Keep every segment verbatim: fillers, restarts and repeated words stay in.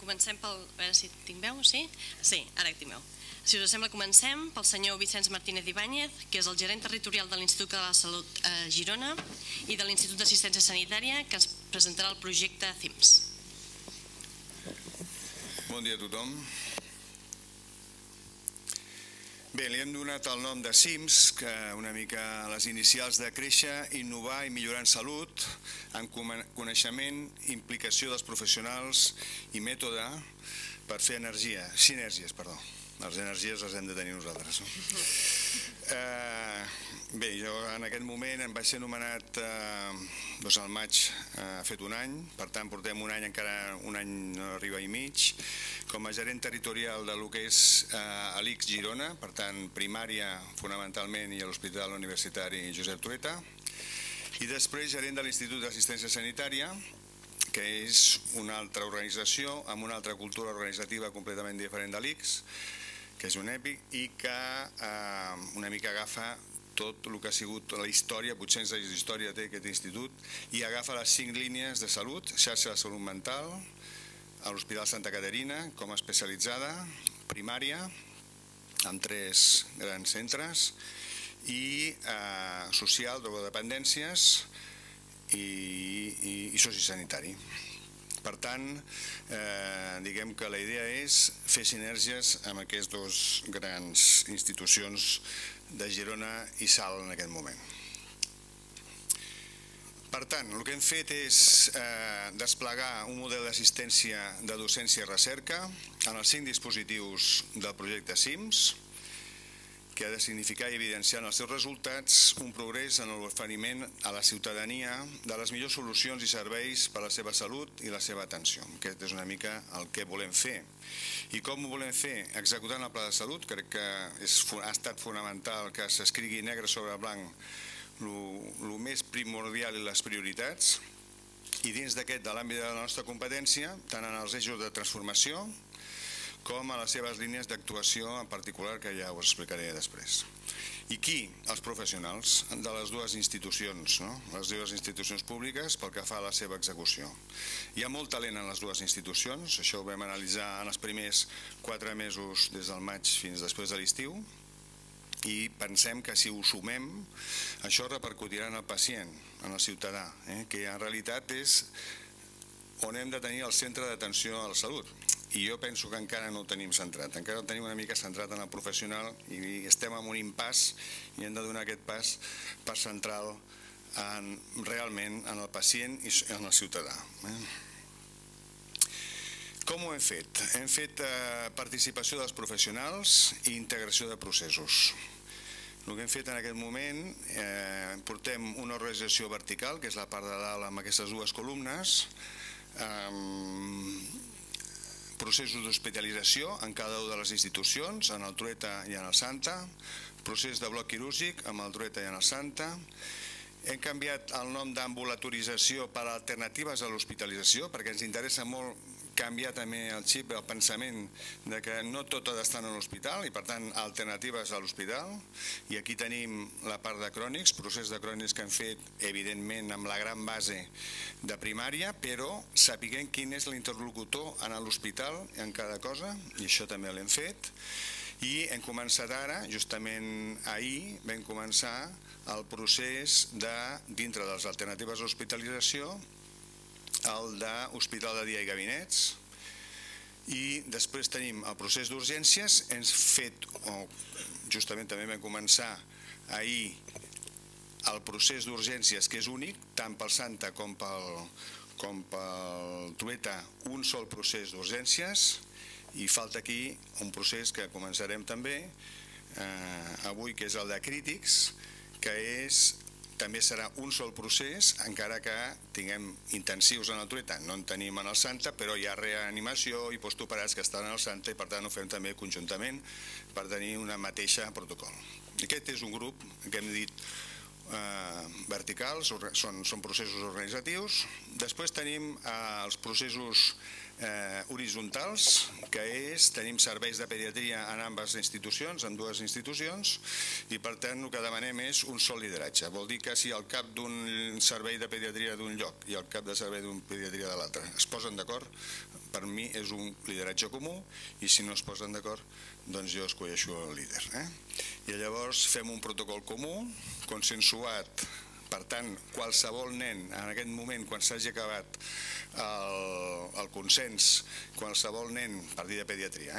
Comencem pel... A veure si tinc veu, sí? Sí, ara tinc veu. Si us sembla, comencem pel senyor Vicenç Martínez Ibáñez, que és el gerent territorial de l'Institut de la Salut a Girona i de l'Institut d'Assistència Sanitària, que ens presentarà el projecte C I M S. Bon dia a tothom. Bé, li hem donat el nom de C I M S, que una mica les inicials de créixer, innovar i millorar en salut, en coneixement, implicació dels professionals i mètode per fer energia, sinergies, perdó. Les energies les hem de tenir nosaltres. Bé, jo en aquest moment em vaig ser nomenat al maig, ha fet un any, per tant portem un any, encara un any no arriba i mig, com a gerent territorial del que és l'I C S Girona, per tant primària fonamentalment i a l'Hospital Universitari Josep Trueta, i després gerent de l'Institut d'Assistència Sanitària, que és una altra organització amb una altra cultura organitzativa completament diferent de l'I C S, que és un EPIC, i que una mica agafa tot el que ha sigut la història, vuit-cents anys d'història té aquest institut, i agafa les cinc línies de salut, xarxa de salut mental, a l'Hospital Santa Caterina com a especialitzada, primària, amb tres grans centres, i social, drogodependències i sociosanitari. Per tant, diguem que la idea és fer sinergies amb aquestes dues grans institucions de Girona i Salt en aquest moment. Per tant, el que hem fet és desplegar un model d'assistència de docència i recerca en els cinc dispositius del projecte C I M S, que ha de significar i evidenciar en els seus resultats un progrés en l'oferiment a la ciutadania de les millors solucions i serveis per a la seva salut i la seva atenció. Aquest és una mica el que volem fer. I com ho volem fer? Executant el pla de salut, crec que ha estat fonamental que s'escrigui negre sobre blanc el més primordial i les prioritats, i dins d'aquest, de l'àmbit de la nostra competència, tant en els eixos de transformació com a les seves línies d'actuació en particular, que ja us explicaré després. I qui? Els professionals de les dues institucions, les dues institucions públiques pel que fa a la seva execució. Hi ha molt talent en les dues institucions, això ho vam analitzar en els primers quatre mesos des del maig fins després de l'estiu, i pensem que si ho sumem, això repercutirà en el pacient, en el ciutadà, que en realitat és on hem de tenir el centre d'atenció a la salut. I jo penso que encara no ho tenim centrat, encara ho tenim una mica centrat en el professional i estem en un impàs i hem de donar aquest pas, pas central realment en el pacient i en el ciutadà. Com ho hem fet? Hem fet participació dels professionals i integració de processos. El que hem fet en aquest moment, portem una organització vertical, que és la part de dalt amb aquestes dues columnes, processos d'hospitalització en cada una de les institucions, en el Trueta i en el Santa, procés de bloc quirúrgic amb el Trueta i en el Santa. Hem canviat el nom d'ambulatorització per alternatives a l'hospitalització, perquè ens interessa molt canviar també el xip, el pensament de que no tot ha d'estar en l'hospital i per tant alternatives a l'hospital. I aquí tenim la part de crònics, procés de crònics que hem fet evidentment amb la gran base de primària, però sapiguem quin és l'interlocutor en l'hospital en cada cosa, i això també l'hem fet. I hem començat ara, justament ahir, vam començar el procés de, dintre de les alternatives a l'hospitalització, el d'hospital de dia i gabinets, i després tenim el procés d'urgències. Hem fet, justament també vam començar ahir, el procés d'urgències, que és únic, tant pel Santa com pel Trueta, un sol procés d'urgències, i falta aquí un procés que començarem també avui, que és el de crítics, que és també serà un sol procés, encara que tinguem intensius en el Trueta. No en tenim en el Santa, però hi ha reanimació i postoperats que estan en el Santa i per tant ho fem també conjuntament per tenir una mateixa protocol. Aquest és un grup que hem dit verticals, són processos organitzatius. Després tenim els processos horitzontals, que és, tenim serveis de pediatria en ambes institucions, en dues institucions, i per tant el que demanem és un sol lideratge. Vol dir que si el cap d'un servei de pediatria d'un lloc i el cap de servei d'un pediatria de l'altre es posen d'acord per mi és un lideratge comú i si no es posen d'acord, doncs jo escolleixo el líder. I llavors fem un protocol comú, consensuat. Per tant, qualsevol nen, en aquest moment, quan s'hagi acabat el consens, qualsevol nen, per dir de pediatria,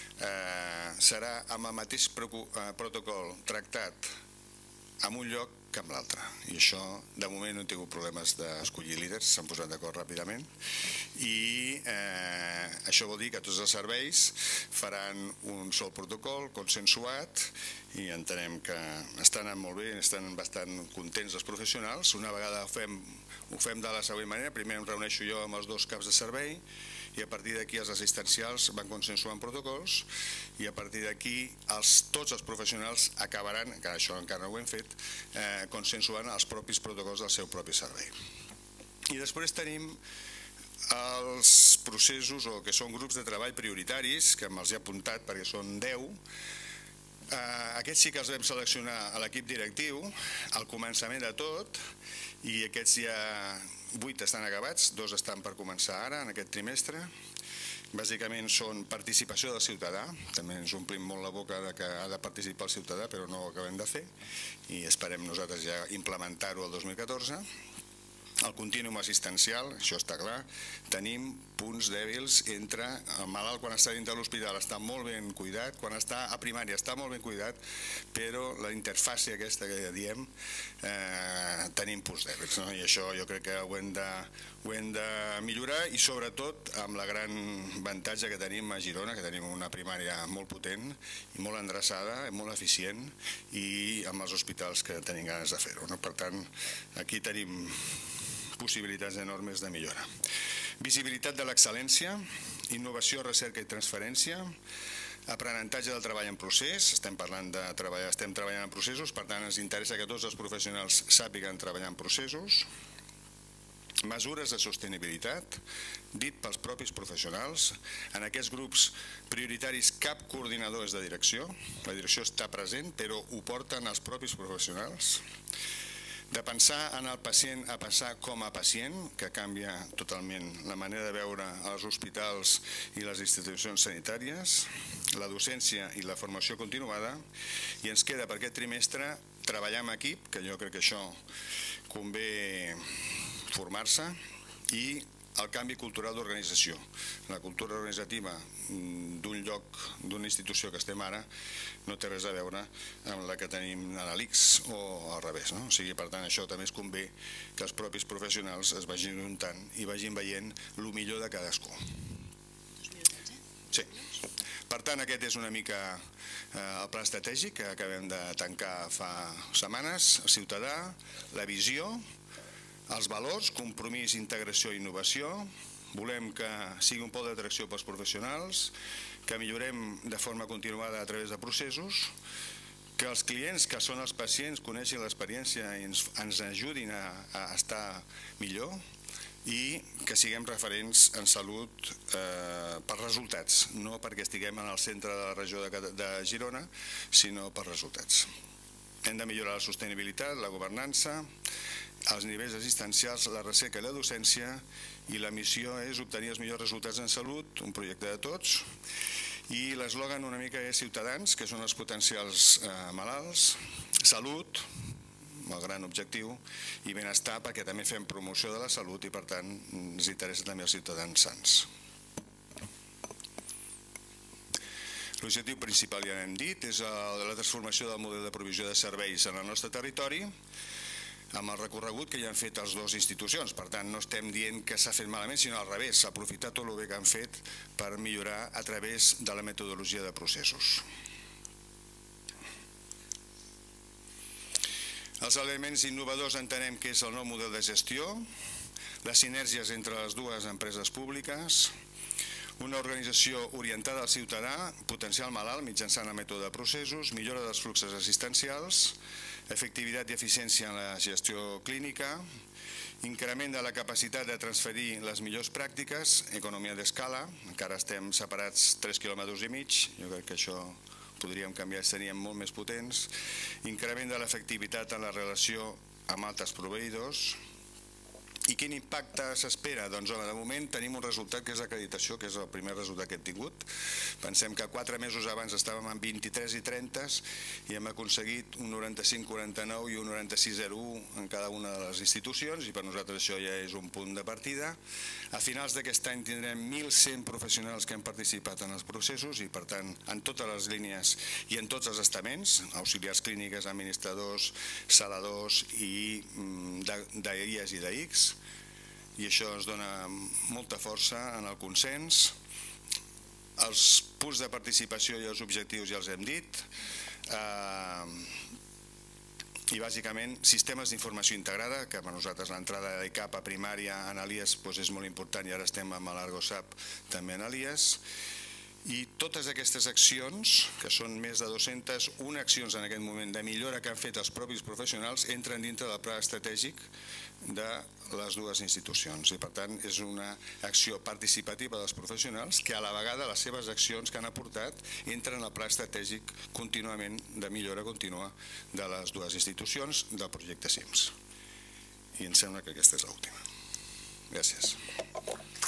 serà amb el mateix protocol tractat en un lloc que amb l'altre. I això, de moment, no he tingut problemes d'escollir líders, s'han posat d'acord ràpidament. I això vol dir que tots els serveis faran un sol protocol consensuat i entenem que estan anant molt bé, estan bastant contents els professionals. Una vegada ho fem de la següent manera, primer em reuneixo jo amb els dos caps de servei i a partir d'aquí els assistencials van consensuant protocols i a partir d'aquí tots els professionals acabaran, que això encara no ho hem fet, consensuant els propis protocols del seu propi servei. I després tenim els processos o que són grups de treball prioritaris, que me'ls he apuntat perquè són deu. Aquests sí que els vam seleccionar a l'equip directiu al començament de tot i aquests ja vuit estan acabats, dos estan per començar ara, en aquest trimestre. Bàsicament són participació del ciutadà, també ens omplim molt la boca que ha de participar el ciutadà, però no ho acabem de fer i esperem nosaltres ja implementar-ho el dos mil catorze. El contínuum assistencial, això està clar, tenim punts dèbils entre el malalt quan està dintre de l'hospital està molt ben cuidat, quan està a primària està molt ben cuidat, però la interfàcia aquesta que diem tenim punts dèbils i això jo crec que ho hem de millorar i sobretot amb la gran avantatge que tenim a Girona, que tenim una primària molt potent i molt endreçada, molt eficient i amb els hospitals que tenim ganes de fer-ho. Per tant, aquí tenim possibilitats enormes de millora. Visibilitat de l'excel·lència, innovació, recerca i transferència, aprenentatge del treball en procés, estem parlant de treballar, estem treballant en processos, per tant ens interessa que tots els professionals sàpiguen treballar en processos, mesures de sostenibilitat, dit pels propis professionals, en aquests grups prioritaris cap coordinador és de direcció, la direcció està present però ho porten els propis professionals, de pensar en el pacient a pensar com a pacient, que canvia totalment la manera de veure els hospitals i les institucions sanitàries, la docència i la formació continuada, i ens queda per aquest trimestre treballar en equip, que jo crec que això convé formar-se, i el canvi cultural d'organització. La cultura organitzativa d'un lloc, d'una institució que estem ara, no té res a veure amb la que tenim a l'I C S o al revés. O sigui, per tant, això també es convé que els propis professionals es vagin juntant i vagin veient el millor de cadascú. Sí. Per tant, aquest és una mica el pla estratègic que acabem de tancar fa setmanes, el ciutadà, la visió, els valors, compromís, integració i innovació. Volem que sigui un pol d'atracció pels professionals, que millorem de forma continuada a través de processos, que els clients, que són els pacients, coneixin l'experiència i ens ajudin a estar millor i que siguem referents en salut per resultats, no perquè estiguem en el centre de la regió de Girona, sinó per resultats. Hem de millorar la sostenibilitat, la governança, els nivells assistencials, la recerca i la docència, i la missió és obtenir els millors resultats en salut, un projecte de tots, i l'eslògan una mica és ciutadans, que són els potencials malalts, salut, el gran objectiu, i benestar, perquè també fem promoció de la salut i per tant ens interessa també els ciutadans sants. L'objectiu principal ja n'hem dit, és la transformació del model de provisió de serveis en el nostre territori, amb el recorregut que ja han fet les dues institucions. Per tant, no estem dient que s'ha fet malament, sinó al revés, aprofitar tot el bé que han fet per millorar a través de la metodologia de processos. Els elements innovadors entenem que és el nou model de gestió, les sinergies entre les dues empreses públiques, una organització orientada al ciutadà, potencial malalt mitjançant el mètode de processos, millora dels fluxos assistencials, efectivitat i eficiència en la gestió clínica, increment de la capacitat de transferir les millors pràctiques, economia d'escala, encara estem separats tres quilòmetres i mig, jo crec que això podríem canviar, seríem molt més potents, increment de l'efectivitat en la relació amb altres proveïdors I quin impacte s'espera? Doncs, home, de moment tenim un resultat que és l'acreditació, que és el primer resultat que hem tingut. Pensem que quatre mesos abans estàvem en vint-i-tres i trenta i hem aconseguit un noranta-cinc coma quaranta-nou i un noranta-sis coma zero u en cada una de les institucions, i per nosaltres això ja és un punt de partida. A finals d'aquest any tindrem mil cent professionals que han participat en els processos i, per tant, en totes les línies i en tots els estaments, auxiliars clíniques, administradors, saladors i d'A I Es i d'A X, i això ens dona molta força en el consens. Els punts de participació i els objectius ja els hem dit, i bàsicament sistemes d'informació integrada, que per nosaltres l'entrada d'I C A P a primària en Elias és molt important, i ara estem amb l'Argosap també en Elias. I totes aquestes accions, que són més de dues-centes una accions en aquest moment de millora que han fet els propis professionals, entren dintre del pla estratègic de les dues institucions. I per tant és una acció participativa dels professionals que a la vegada les seves accions que han aportat entren al pla estratègic contínuament de millora contínua de les dues institucions del projecte SIMS. I em sembla que aquesta és l'última. Gràcies.